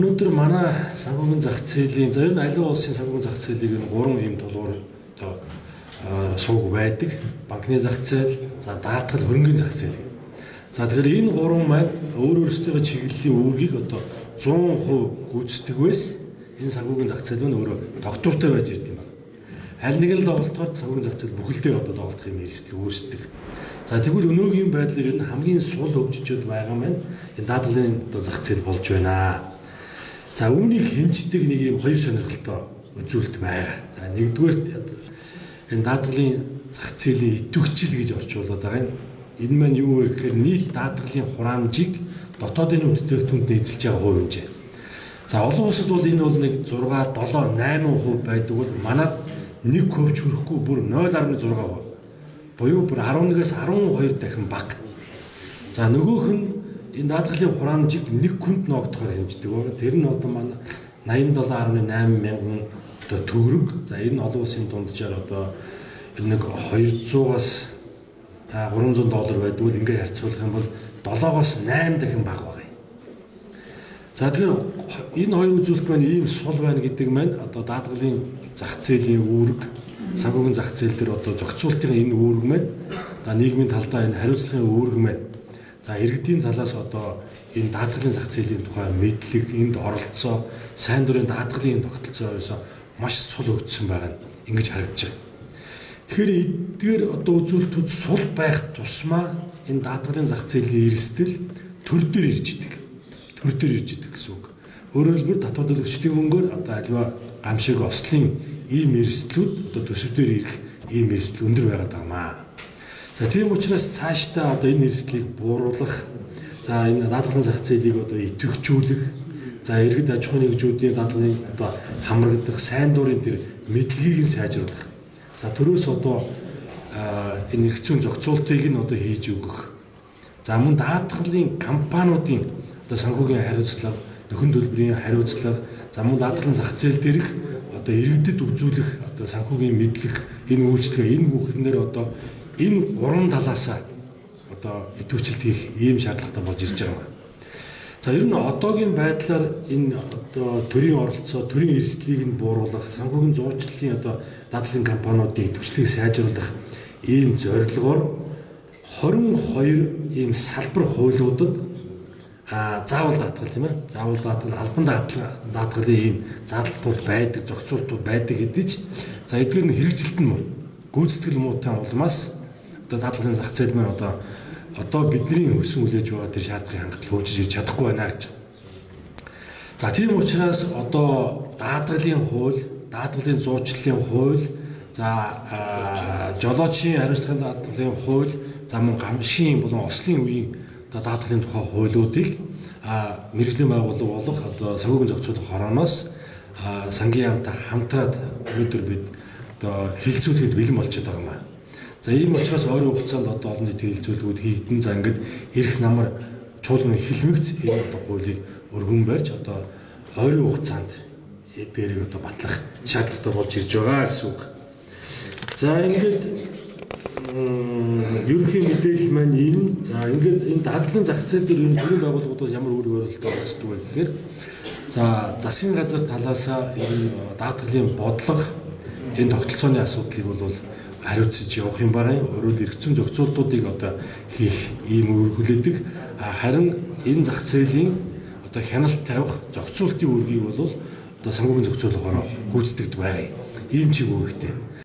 Өнөөдөр манай санхүүгийн зах зээлийн за ер нь аливаа улсын санхүүгийн зах зээлийг нь 3 ийм тулгуур одоо сууг байдаг. Банкны зах зээл, за даатгал, хөрөнгөний зах зээл. За тэгэхээр энэ 3 маань өөрөөсөө чиглэлийн үүргийг одоо 100% гүйцэтгэх байс энэ санхүүгийн зах зээл нь өөрөө доктортой байж ирд юм байна. Аль нэг л доголдоход санхүүгийн зах зээл бүхэлдээ одоо доголдохын эрсдэл үүсдэг. За тэгвэл өнөөгийн байдлаар ер нь хамгийн сул хөгжиж байгаа маань энэ даатгалын одоо зах зээл болж байна. За үүнийг хэмждэг нэг юм хоёр сонирхолтой үзүүлэлт байгаа. За нэгдүгээр энэ даатгалын зах зээлийн идэвхжил гэж орчуулад байгаа юм. Энэ маань юу вэ гэхээр нийт даатгалын хураамжийг дотоодын бүтээгдэхүүнд нийцэлж байгаа хувь хэмжээ. За олон улсад бол энэ бол нэг 6, 7, 8% байдаг бол манад 1% хүрэхгүй бүр 0.6%. Буюу бүр 11-ээс 12 дахин бага. За нөгөөх нь энэ даатгалын хураамжийг 1 хүнд ногдохоор хэмждэг байгаа. Тэр нь одоо манай 87.8 мянган одоо төгрөг. За энэ олон улсын дунджаар одоо нэг 200-аас $300 байдаг бол ингээд харьцуулах юм бол 7-оос 8 дахин бага байгаа юм. За тэгэхээр энэ хоёр үзүүлэлт маань ийм сул байна гэдэг маань одоо даатгалын зах зээлийн үүрэг, санхүүгийн зах зээл дээр одоо зохицуултын энэ үүрэг маань нийгмийн талдаа энэ хариуцлагын үүрэг маань за иргэдийн талаас одоо энэ даатгалын зах зээлийн тухай мэдлэг, энд оролцоо, сайн дурын даатгалын тогтолцоос маш сул өгдсөн байгаа нь ингэж харагдаж байна. Тэгэхээр эдгээр одоо үзүүлэлтүүд сул байх тусмаа энэ даатгалын зах зээлийн эрсдэл төр дээр ирж идэг. Төр дээр ирж идэг гэсэн үг. Өөрөөр хэлбэл татвар төлөгчдийн мөнгөөр одоо альва гамшиг ослын ийм эрсдлүүд одоо төсөв дээр ирэх ийм эрсдэл өндөр байгаад байгаамаа. За тийм учраас цаашдаа одоо энэ эрсдлийг бууруулах, за энэ даатгалын зах зээлийг одоо идэвхжүүлэх, за иргэд аж ахуйн нэгжүүдийн даатгалын одоо хамрагдах, сайн дурын тэр мэдлэгийг нь сайжруулах. За төрөөс одоо энэ эрх зүйн зохицуултыг нь одоо хийж өгөх. За мөн даатгалын компаниудын одоо санхүүгийн хариуцлага, нөхөн төлбөрийн хариуцлага, за мөн даатгалын зах зээл дээрх одоо иргэдэд үзүүлэх одоо санхүүгийн мэдлэг, энэ үйлчлэгээ, энэ бүхнээр одоо энэ гурван талаасаа одоо идэвхжил хийх ийм шаардлагатай болж ирж байгаа юм. За ер нь одоогийн байдлаар энэ одоо төрийн оролцоо, төрийн эрсдлийг нь бууруулах, санхүүгийн зуучлалын одоо даатгалын компаниудын идэвхжлийг сайжруулах ийм зорилгоор 22 ийм салбар хуулиудад заавал даатгал тийм ээ. Заавал даатгал, албан даатгалын ийм заалтууд байдаг, зохицуултууд байдаг хэдий ч за эдгээр нь хэрэгжилт нь мөн гүйцэтгэл муутай улмаас одоо даатгалын зах зээл маань одоо бидний өсөн хүлээж байгаа тэр шаардлагын хангатлал хөгжиж ирж чадахгүй байна гэж. За тийм учраас одоо даатгалын хууль, даатгалын зуучлалын хууль, за жолоочийн хариуцлагын даатгалын хууль, за мөн гамшийн болон ослын үеийн одоо даатгалын тухай хуулиудыг мэргэжлийн байгууллага болох одоо санхүүгийн зохицуулах хорооноос сангийн яамтай хамтраад өнөөдөр бид одоо хилцүүлэхэд бэлэн болчиход байгаа юм байна. За ийм учраас ойрын хугацаанд одоо олон нийтийн хилцүүлгүүд хийгдэн за ингээд эрх намар чуулган эхлэмэгц энэ одоо хуулийг өргөн барьж одоо ойрын хугацаанд эдгээрийг одоо батлах шаардлагатай болж ирж байгаа гэсэн үг. За ингээд ерөнхий мэдээлэл маань энэ. За ингээд энэ даатгалын зах зээл дээр энэ төрийн байгууллагуудаас ямар үр өгөөлөлтөд оролцдог вэ гэхээр за засгийн газар талаасаа энэ даатгалын бодлого энэ тогтолцооны асуудлыг бол хариуцж явах юм байна. Өөрөөр эрх зүйн зохицуултуудыг одоо хийх ийм үр хүлээдэг. Харин энэ зах зээлийн одоо хяналт тавих зохицуултын үүргийг бол одоо санхүүгийн зохицуулахаар гүйцэтгэдэг байгаа юм. Ийм чиг үүрэгтэй.